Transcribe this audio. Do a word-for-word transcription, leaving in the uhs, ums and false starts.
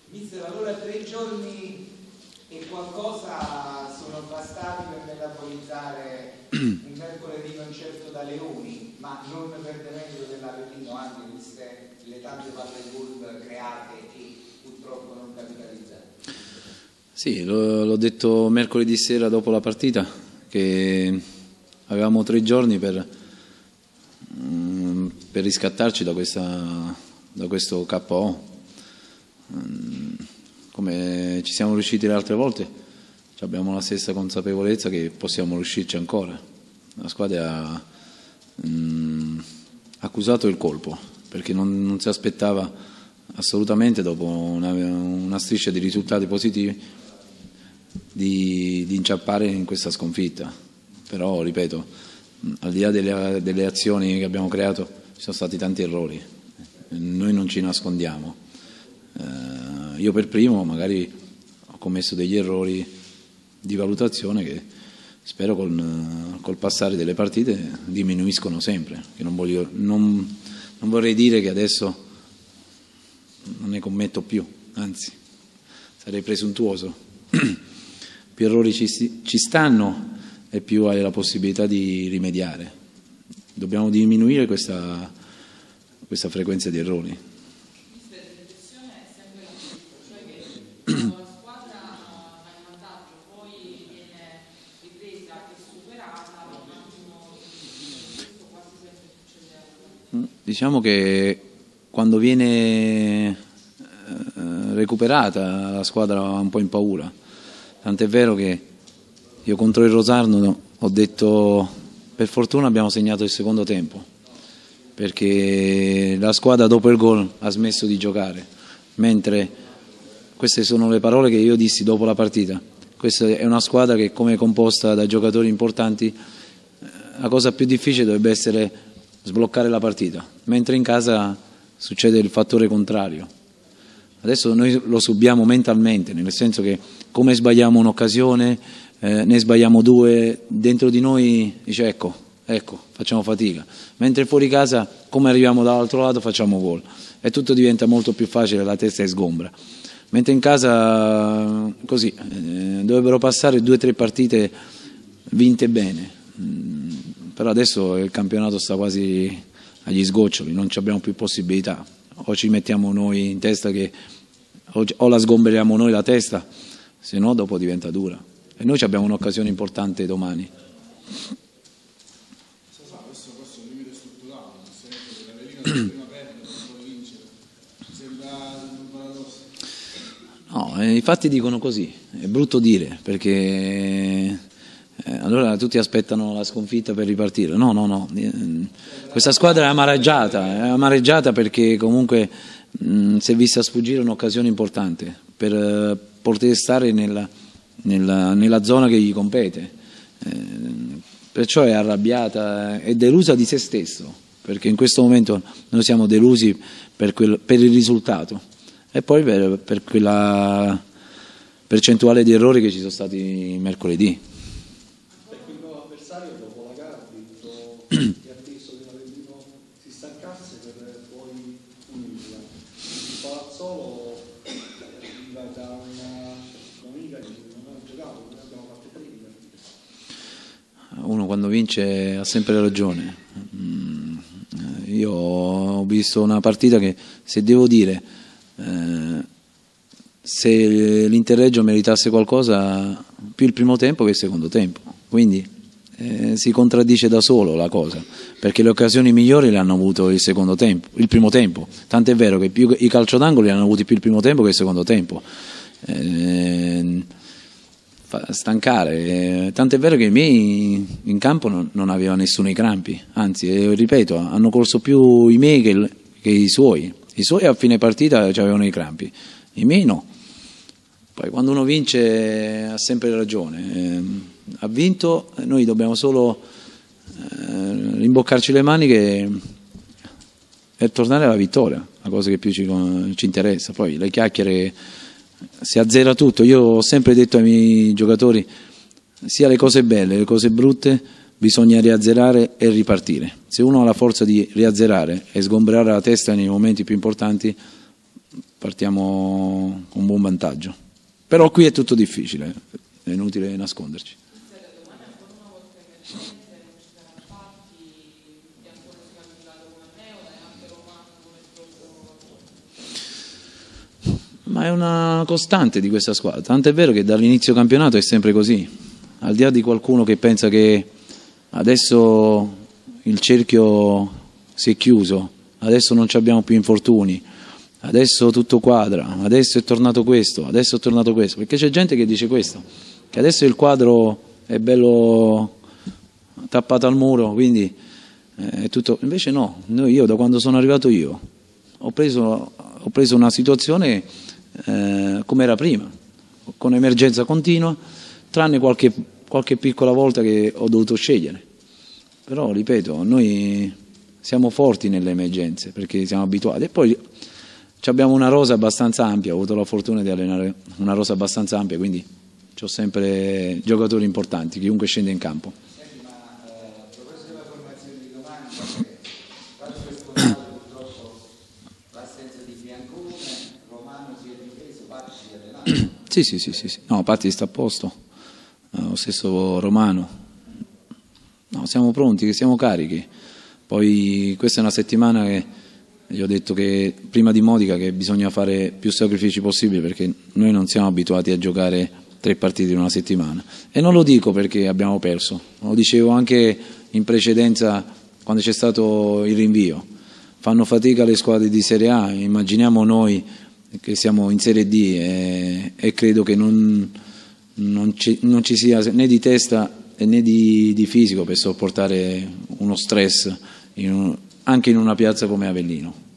Mister, allora tre giorni e qualcosa sono bastati per metabolizzare un mercoledì non certo da leoni, ma non per demerito dell'Avellino, anche viste le tante palle gol create e purtroppo non capitalizzate. Sì, l'ho detto mercoledì sera dopo la partita, che avevamo tre giorni per, per riscattarci da, questa, da questo K O. Come ci siamo riusciti le altre volte, abbiamo la stessa consapevolezza che possiamo riuscirci ancora. La squadra ha mh, accusato il colpo, perché non, non si aspettava assolutamente, dopo una, una striscia di risultati positivi, di, di inciampare in questa sconfitta. Però, ripeto, al di là delle, delle azioni che abbiamo creato, ci sono stati tanti errori, noi non ci nascondiamo. Eh, io per primo magari ho commesso degli errori di valutazione che spero col, col passare delle partite diminuiscono sempre, che non, voglio, non, non vorrei dire che adesso non ne commetto più, anzi sarei presuntuoso. Più errori ci, ci stanno e più hai la possibilità di rimediare. Dobbiamo diminuire questa, questa frequenza di errori. Diciamo che quando viene eh, recuperata la squadra va un po' in paura, tant'è vero che io contro il Rosarno ho detto per fortuna abbiamo segnato il secondo tempo, perché la squadra dopo il gol ha smesso di giocare, mentre queste sono le parole che io dissi dopo la partita. Questa è una squadra che, come è composta da giocatori importanti, la cosa più difficile dovrebbe essere sbloccare la partita, mentre in casa succede il fattore contrario. Adesso noi lo subiamo mentalmente, nel senso che come sbagliamo un'occasione, eh, ne sbagliamo due, dentro di noi dice ecco, ecco, facciamo fatica, mentre fuori casa come arriviamo dall'altro lato facciamo gol e tutto diventa molto più facile, la testa è sgombra. Mentre in casa così, eh, dovrebbero passare due o tre partite vinte bene. Però adesso il campionato sta quasi agli sgoccioli, non abbiamo più possibilità, o ci mettiamo noi in testa che o la sgombriamo noi la testa, se no dopo diventa dura. E noi abbiamo un'occasione importante domani. Questo è un limite strutturale, se la prima perde, poi vince, sembra un paradosso. No, i fatti dicono così, è brutto dire, perché Eh, allora tutti aspettano la sconfitta per ripartire. No, no, no. Questa squadra è amareggiata, è amareggiata perché comunque mh, si è vista sfuggire un'occasione importante per eh, poter stare nella, nella, nella zona che gli compete. Eh, perciò è arrabbiata, è delusa di se stesso, perché in questo momento noi siamo delusi per, quel, per il risultato e poi per, per quella percentuale di errori che ci sono stati mercoledì. Dopo la gara ha detto che ha atteso che l'Avellino si stancasse per poi unirla. Il Palazzolo arriva da una domenica che non ha giocato, noi abbiamo fatto tre partite. Uno quando vince ha sempre ragione. Io ho visto una partita che, se devo dire, eh, se l'Interreggio meritasse qualcosa, più il primo tempo che il secondo tempo, quindi Eh, si contraddice da solo la cosa, perché le occasioni migliori le hanno avuto il secondo tempo, il primo tempo, tant'è vero che più, i calcio d'angolo li hanno avuti più il primo tempo che il secondo tempo. Eh, fa stancare, eh, tant'è vero che i miei in campo non, non aveva nessuno i crampi, anzi, eh, ripeto, hanno corso più i miei che, che i suoi. I suoi a fine partita avevano i crampi, i miei no. Poi quando uno vince ha sempre ragione. Eh, ha vinto, noi dobbiamo solo eh, rimboccarci le maniche e tornare alla vittoria, la cosa che più ci, ci interessa. Poi le chiacchiere, si azzera tutto. Io ho sempre detto ai miei giocatori, sia le cose belle, le cose brutte, bisogna riazzerare e ripartire. Se uno ha la forza di riazzerare e sgombrare la testa nei momenti più importanti, partiamo con un buon vantaggio. Però qui è tutto difficile, è inutile nasconderci. Ma è una costante di questa squadra, tant'è vero che dall'inizio campionato è sempre così, al di là di qualcuno che pensa che adesso il cerchio si è chiuso, adesso non abbiamo più infortuni, adesso tutto quadra, adesso è tornato questo, adesso è tornato questo, perché c'è gente che dice questo, che adesso il quadro è bello tappato al muro, quindi è tutto, invece no, io da quando sono arrivato io ho preso, ho preso una situazione Eh, come era prima, con emergenza continua, tranne qualche, qualche piccola volta che ho dovuto scegliere. Però, ripeto, noi siamo forti nelle emergenze perché siamo abituati. E poi abbiamo una rosa abbastanza ampia, ho avuto la fortuna di allenare una rosa abbastanza ampia, quindi ho sempre giocatori importanti, chiunque scende in campo. Senti, ma eh, a proposito della formazione di domani, dato per scontato purtroppo l'assenza di Biancone, Romano si è difeso, Patti si è allenato. Sì, sì, sì, sì, sì. No, Patti sta a posto, lo stesso Romano. No, siamo pronti, siamo carichi. Poi questa è una settimana che gli ho detto che prima di Modica che bisogna fare più sacrifici possibili perché noi non siamo abituati a giocare tre partite in una settimana. E non lo dico perché abbiamo perso, lo dicevo anche in precedenza quando c'è stato il rinvio. Fanno fatica le squadre di Serie A, immaginiamo noi che siamo in Serie D e, e credo che non, non, ci, non ci sia né di testa né di, di fisico per sopportare uno stress in un, anche in una piazza come Avellino.